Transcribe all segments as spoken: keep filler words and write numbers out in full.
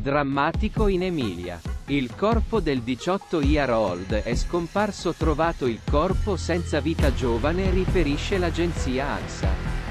Drammatico in Emilia. Il corpo del diciotto year old è scomparso. Trovato il corpo senza vita giovane, riferisce l'agenzia ANSA.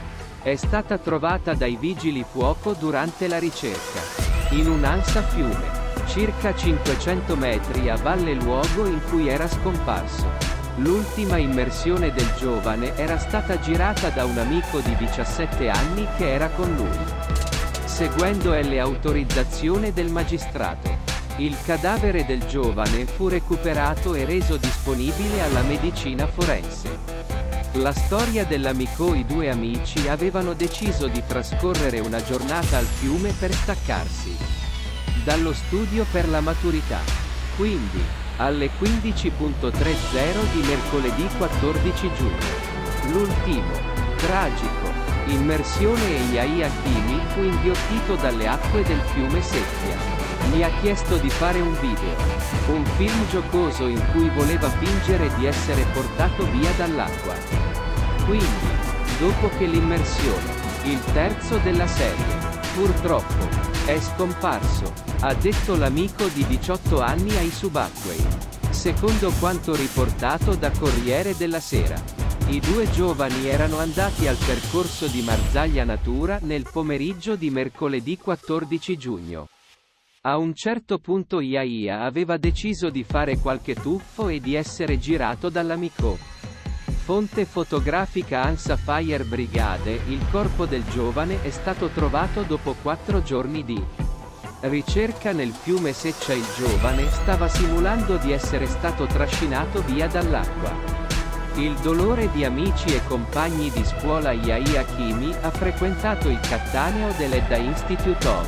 È stata trovata dai vigili fuoco durante la ricerca. In un ANSA fiume. Circa cinquecento metri a valle luogo in cui era scomparso. L'ultima immersione del giovane era stata girata da un amico di diciassette anni che era con lui. Seguendo l'autorizzazione del magistrato, il cadavere del giovane fu recuperato e reso disponibile alla medicina forense. La storia dell'amico. I due amici avevano deciso di trascorrere una giornata al fiume per staccarsi dallo studio per la maturità. Quindi, alle quindici e trenta di mercoledì quattordici giugno, l'ultimo, tragico, immersione e Yahya Hakimi fu inghiottito dalle acque del fiume Seppia. Mi ha chiesto di fare un video, un film giocoso in cui voleva fingere di essere portato via dall'acqua. Quindi, dopo che l'immersione, il terzo della serie, purtroppo, è scomparso, ha detto l'amico di diciotto anni ai subacquei. Secondo quanto riportato da Corriere della Sera, i due giovani erano andati al percorso di Marzaglia Natura nel pomeriggio di mercoledì quattordici giugno. A un certo punto Yahya aveva deciso di fare qualche tuffo e di essere girato dall'amico. Fonte fotografica ANSA Fire Brigade. Il corpo del giovane è stato trovato dopo quattro giorni di ricerca nel fiume Seccia. Il giovane stava simulando di essere stato trascinato via dall'acqua. Il dolore di amici e compagni di scuola. Yahya Hakimi ha frequentato il Cattaneo dell'Edda Institute of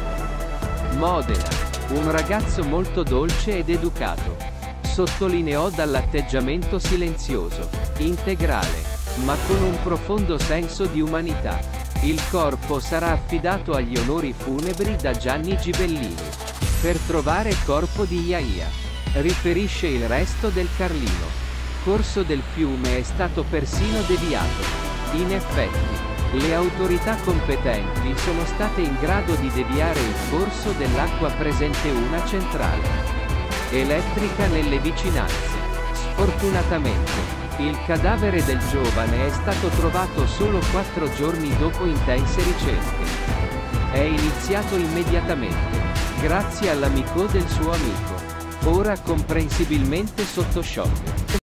Modena. Un ragazzo molto dolce ed educato. Sottolineò dall'atteggiamento silenzioso, integrale, ma con un profondo senso di umanità. Il corpo sarà affidato agli onori funebri da Gianni Gibellini. Per trovare il corpo di Yahya, riferisce il Resto del Carlino. Il corso del fiume è stato persino deviato. In effetti, le autorità competenti sono state in grado di deviare il corso dell'acqua presente una centrale elettrica nelle vicinanze. Sfortunatamente, il cadavere del giovane è stato trovato solo quattro giorni dopo intense ricerche. È iniziato immediatamente, grazie all'amico del suo amico, ora comprensibilmente sotto shock.